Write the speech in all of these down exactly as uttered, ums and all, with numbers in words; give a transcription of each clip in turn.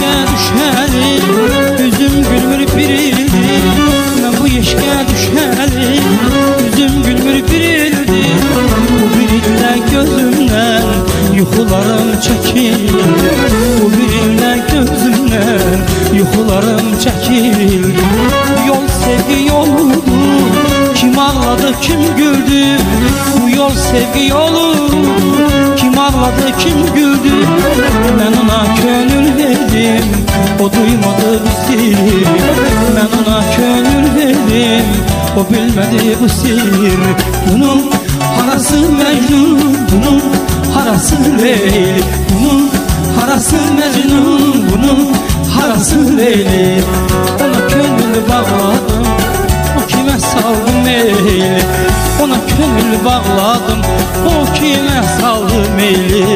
yeşke düşeli, yüzüm gülmür birildi. Ben bu yeşke düşeli, yüzüm gülmür birildi. Bu birilde gözümden yuxularım çekildi. Bu birilde gözümden yuxularım çekildi. Bu yol sevgi yoludur, kim ağladı kim güldü. Bu yol sevgi yoludur, kim ağladı kim güldü. Ben ona gönül verdim, o duymadı bu siri. Ben ona gönül verdim, o bilmedi bu siri. Bunun harası Mecnun, bunun harası Leyli. Bunun harası Mecnun, bunun harası Leyli. Ona gönül bağladım, o kime saldı meyli. Ona gönül bağladım, o kime saldı meyli.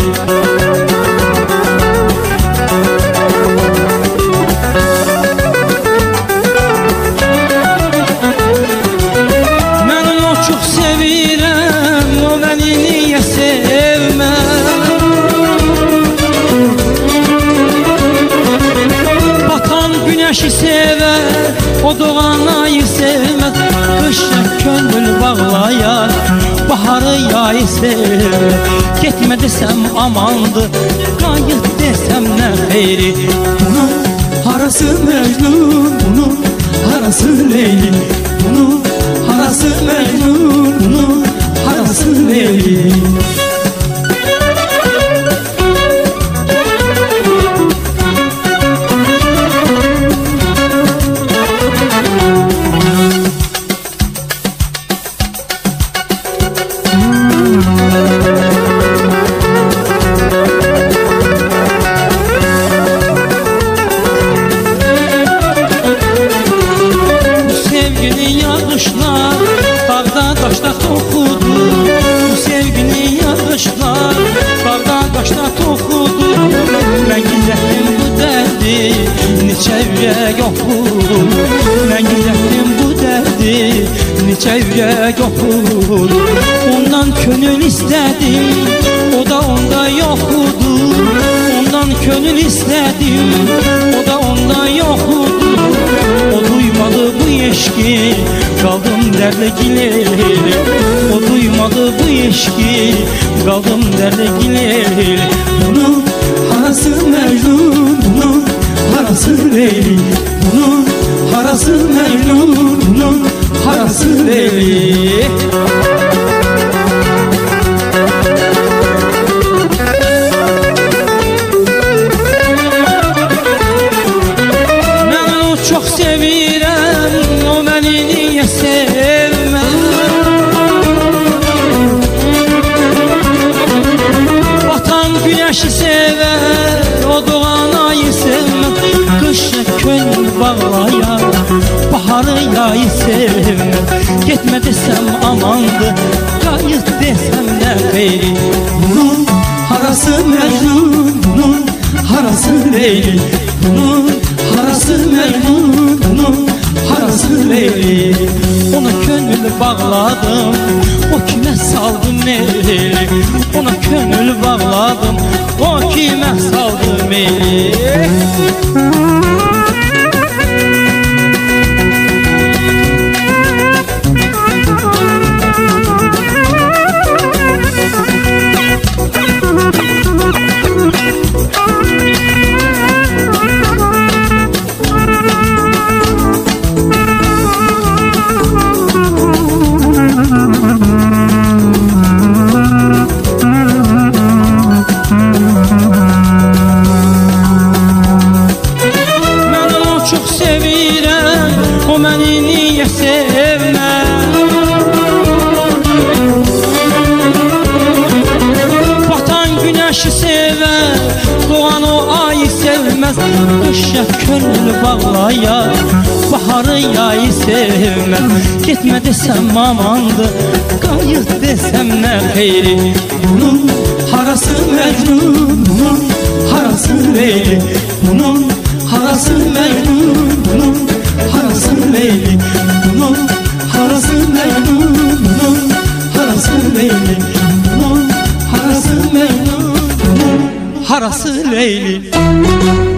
Ben onu çok sevirem, o beni niye sevmez. Batan güneşi sever, o doğan ayı sevmez. Kışa gönül bağlayan, baharı yayı sever. Gitme desem amandı, gayet desem ne xeyri. Bunun harası Mecnun, bunun harası Leyli. Bunun harası Mecnun, bunun harası Leyli. Yağışlar dağda daşda toxudu. Bu sevgini yağışlar dağda daşda toxudu. Ben gizlettim bu derdi, neçə ürək oxudu. Ben gizlettim bu derdi, neçə ürək oxudu. Ondan könül istedim, o da onda yoxudu. Ondan könül istedim, o da onda yoxudu. O duymadı bu eşki, kaldım derle gileli. O duymadı bu eşki, kaldım derle gileli. Bunun harası Mecnun, bunun harası Leyli. Bunun harası Mecnun, bunun harası Leyli. Ben onu çok sevirem, o beni niye sevmez. Batan güneşi sever, o doğan ayı sevmez. Kışa gönül bağlayan, baharı yayı sevmez. Gitme desem amandı, gayet desem ne xeyri. Bunun harası Mecnun, bunun harası Leyli. Bunun harası Mecnun, bunun harası Leyli. Ona gönül bağladım, o kime saldı meyli. Ona gönül bağladım, o kime saldı meyli. Çok sevirem, o beni niye sevmez. Batan güneşi sever, doğan o ayı sevmez. Kışa gönül bağlayan, baharı yayı sevmez. Gitme desem amandı, gayet desem ne xeyri. Bunun harası Mecnun, bunun harası Leyli. Bunun harası Mecnun, bunun harası Leyli. Bunun harası Mecnun, bunun harası Leyli. Bunun harası Mecnun, bunun harası Leyli.